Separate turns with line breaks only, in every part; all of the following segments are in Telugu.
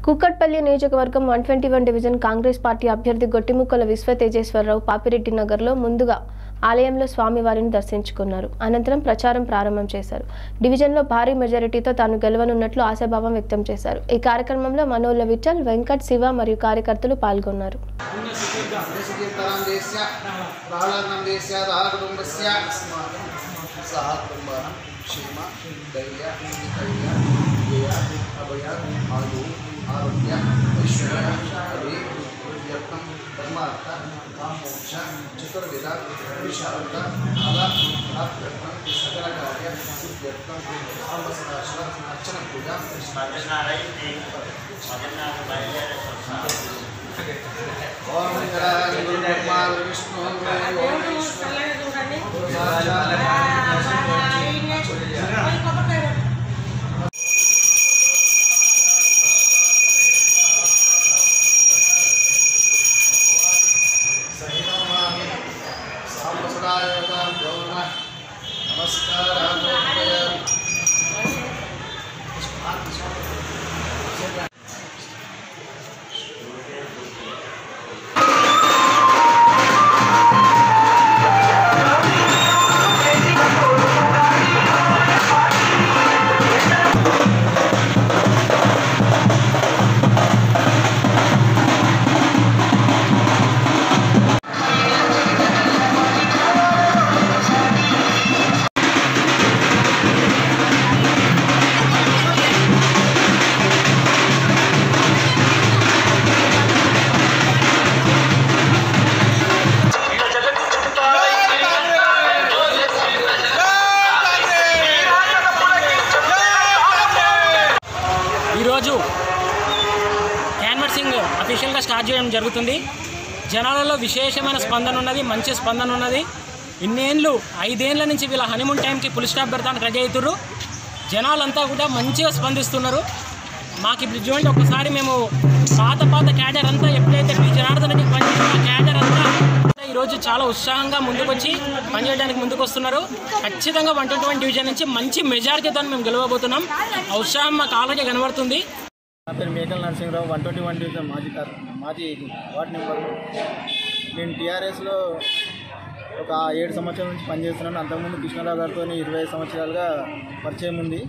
కుక్కట్పల్లి నియోజకవర్గం 121 డివిజన్ కాంగ్రెస్ పార్టీ అభ్యర్థి గొట్టిముక్కల విశ్వతేజేశ్వరరావు పాపిరెడ్డి నగర్లో ముందుగా ఆలయంలో స్వామివారిని దర్శించుకున్నారు. అనంతరం ప్రచారం ప్రారంభం చేశారు. డివిజన్లో భారీ మెజారిటీతో తాను గెలవనున్నట్లు ఆశాభావం వ్యక్తం చేశారు. ఈ కార్యక్రమంలో మనోళ్ళ విఠల్, వెంకట్, శివ మరియు కార్యకర్తలు పాల్గొన్నారు.
आरोग्य ऐश्वर्य अभिवृद्ध्यर्थम धर्मार्थ कामोक्ष चतुर्विध विशारद प्राप्त्यर्थम सकल कार्य सिद्ध्यर्थम सर्वसदाशिव अर्चन पूजा ओम ब्रह्मा विष्णु
ఈరోజు క్యాన్వర్సింగ్ అఫీషియల్గా స్టార్ట్ చేయడం జరుగుతుంది. జనాలలో విశేషమైన స్పందన ఉన్నది, మంచి స్పందన ఉన్నది. ఇన్నేళ్ళు 5 ఏళ్ల నుంచి వీళ్ళ హనీమూన్ టైంకి ఫుల్ స్టాప్ పెడతానికి రెడీ అవుతున్నారు. జనాలంతా కూడా మంచిగా స్పందిస్తున్నారు. మాకు ఇప్పుడు చూడండి, ఒకసారి మేము పాత క్యాడర్ అంతా ఎప్పుడైతే పి జనార్దన్ రెడ్డికి పనిచేసిన క్యాడర్ అంతా ఈరోజు చాలా ఉత్సాహంగా ముందుకొచ్చి పనిచేయడానికి ముందుకు వస్తున్నారు. ఖచ్చితంగా 121 డివిజన్ నుంచి మంచి మెజారిటీతో మేము గెలవబోతున్నాం. ఆ ఉత్సాహం మాకు ఆల్రెడీ కనబడుతుంది.
నా పేరు మేకల నరసింహరావు, 121 డివిజన్ మాజీ వార్డు నెంబర్. నేను టీఆర్ఎస్లో ఒక 7 సంవత్సరాల నుంచి పనిచేస్తున్నాను. అంతకుముందు కృష్ణారావు గారితో 20 సంవత్సరాలుగా పరిచయం ఉంది.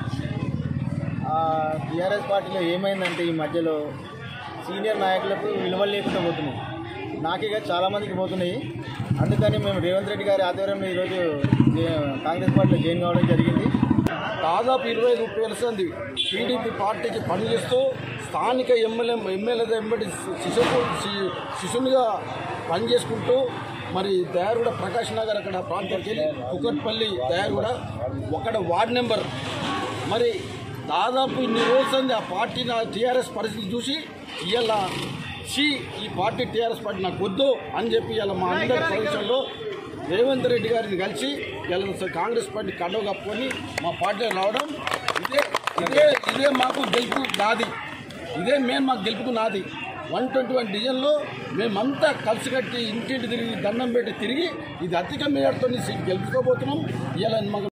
టీఆర్ఎస్ పార్టీలో ఏమైందంటే ఈ మధ్యలో సీనియర్ నాయకులకు విలువలు లేకుండా పోతున్నాయి. నాకే చాలామందికి పోతున్నాయి. అందుకని మేము రేవంత్ రెడ్డి గారి ఆధ్వర్యంలో ఈరోజు కాంగ్రెస్ పార్టీలో జాయిన్ కావడం జరిగింది.
దాదాపు 25-30 టీడీపీ పార్టీకి పనిచేస్తూ స్థానిక ఎమ్మెల్యే వెంబడి శిశునిగా పనిచేసుకుంటూ మరి దయారుగూడ ప్రకాష్ నగర్ అక్కడ ప్రాంతానికి వెళ్ళి కుక్కట్పల్లి దయారుగూడ ఒకడ వార్డ్ నెంబర్ మరి దాదాపు ఇన్ని రోజులు ఆ పార్టీ నా టీఆర్ఎస్ పరిస్థితి చూసి ఇలా ఈ పార్టీ టీఆర్ఎస్ పార్టీ నాకు వద్దు అని చెప్పి ఇలా మా అందరి సమక్షంలో రేవంత్ రెడ్డి గారిని కలిసి ఇలా కాంగ్రెస్ పార్టీ కండవ కప్పుకొని మా పార్టీలో రావడం ఇదే మాకు గెలుపు నాది. ఇదే మేము మాకు గెలుపుకు నాది. 121 డివిజన్లో మేమంతా కలిసికట్టి ఇంటింటి తిరిగి దండం పెట్టి తిరిగి ఇది అధిక మేరతో సీట్ గెలుపుకోబోతున్నాం. ఇలా మాకు